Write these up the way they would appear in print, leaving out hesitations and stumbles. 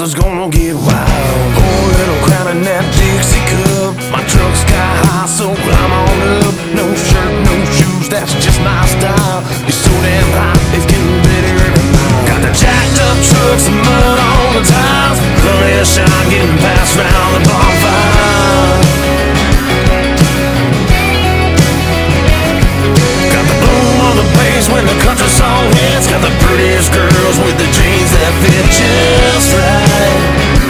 is gonna get wild. Pour a little crown in that Dixie cup. My truck's sky high, so climb on up. No shirt, no shoes, that's just my style. It's so damn hot, it's getting better every mile. Got the jacked up trucks and mud on the tires. Plenty of shine getting passed round the bonfire. Got the boom on the bass when the country song hits. Got the prettiest girls with the jeans that fit just right.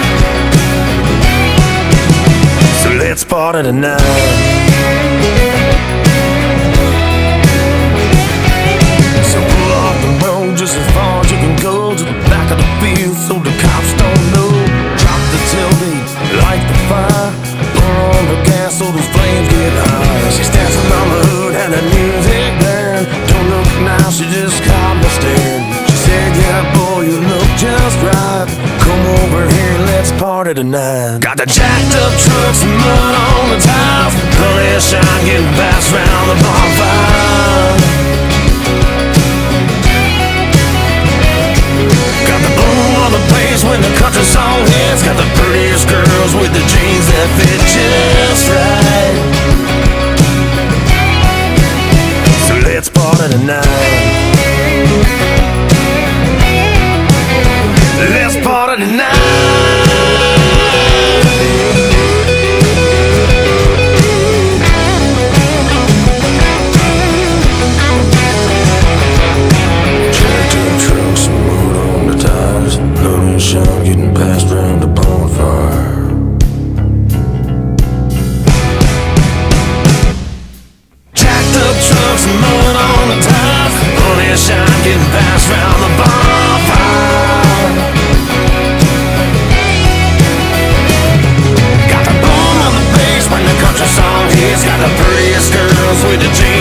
So let's party tonight. So pull off the road just as far as you can go to the back of the field so the cops don't know. Drop the tailgate, light the fire. Pour on the gas so those flames get high. She's dancing on the hood and the music blaring. Don't look now, she just caught me staring. She said, yeah boy, you look just right. Come over here, let's party tonight. Got the jacked up trucks and mud on the tires. Plenty of shine getting passed round the bonfire. Got the boom on the bass when the country song hits. Got the prettiest girls with the jeans that fit just right. So let's party tonight. Let's party tonight. Shine getting passed round the bonfire. Jacked up trucks and mud on the tires. Plenty of shine getting passed round the bonfire. Got the boom on the bass when the country song hits. Got the prettiest girls with the jeans